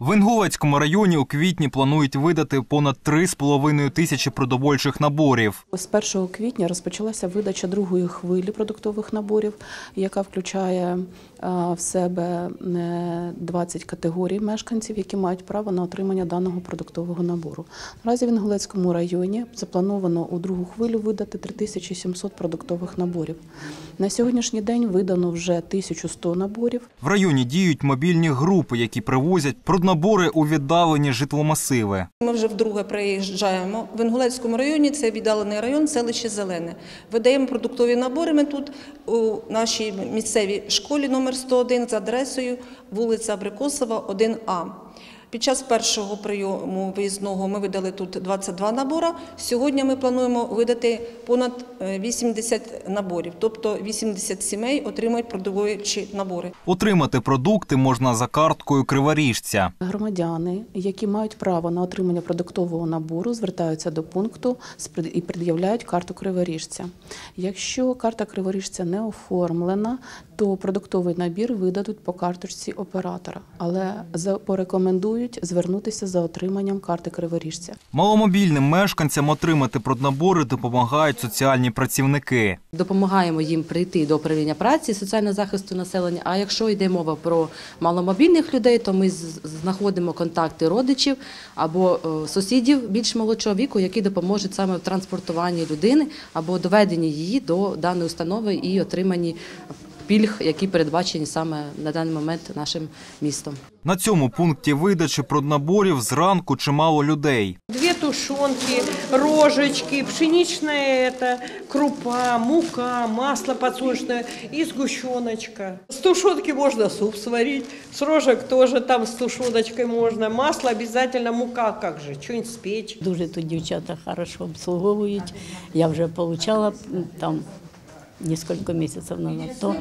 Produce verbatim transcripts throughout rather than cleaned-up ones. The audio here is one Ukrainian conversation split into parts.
В Інгулецькому районі у квітні планують видати понад три з половиною тисячі продовольчих наборів. З першого квітня розпочалася видача другої хвилі продуктових наборів, яка включає в себе двадцять категорій мешканців, які мають право на отримання даного продуктового набору. Наразі в Інгулецькому районі заплановано у другу хвилю видати три тисячі сімсот продуктових наборів. На сьогоднішній день видано вже тисячу сто наборів. В районі діють мобільні групи, які привозять проднабори у віддалені житломасиви. Ми вже вдруге приїжджаємо. В Інгулецькому районі, це віддалений район, селище Зелене. Видаємо продуктові набори ми тут у нашій місцевій школі номер сто один за адресою вулиця Абрикосова, один А. Під час першого прийому виїзного ми видали тут двадцять два набори. Сьогодні ми плануємо видати понад вісімдесят наборів, тобто вісімдесят сімей отримають продовольчі набори. Отримати продукти можна за карткою криворіжця. Громадяни, які мають право на отримання продуктового набору, звертаються до пункту і пред'являють карту криворіжця. Якщо карта криворіжця не оформлена, то продуктовий набір видадуть по карточці оператора, але порекомендують звернутися за отриманням карти криворіжця. Маломобільним мешканцям отримати проднабори допомагають соціальні працівники. Допомагаємо їм прийти до управління праці, соціального захисту населення, а якщо йде мова про маломобільних людей, то ми знаходимо контакти родичів або сусідів більш молодшого віку, які допоможуть саме в транспортуванні людини або доведенні її до даної установи і отриманні пільг, які передбачені саме на даний момент нашим містом. На цьому пункті видачі проднаборів зранку чимало людей. Дві тушонки, рожечки, пшенична это, крупа, мука, масло подсолнечное и сгущеночка. С тушенки можно суп сварить, с рожек тоже там с тушеночкой можно. Масло обязательно, мука как же, что-нибудь спечь. Дуже тут дівчата хорошо обслуговують. Я вже отримала там несколько месяцев назад, то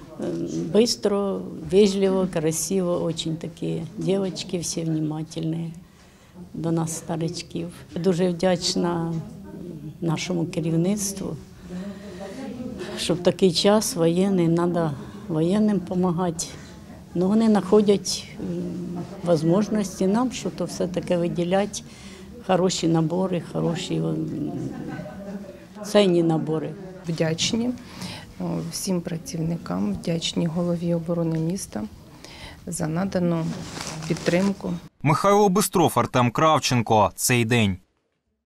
быстро, вежливо, красиво, очень такие девочки, всі внимательные до нас, старичків. Дуже вдячна нашому керівництву, що в такий час воєнний, треба воєнним допомагати. Ну, вони знаходять можливості нам, що то все таке виділяти, хороші набори, хороші цінні набори. Вдячні всім працівникам, вдячні голові оборони міста за надану підтримку. Михайло Бистров, Артем Кравченко. Цей день.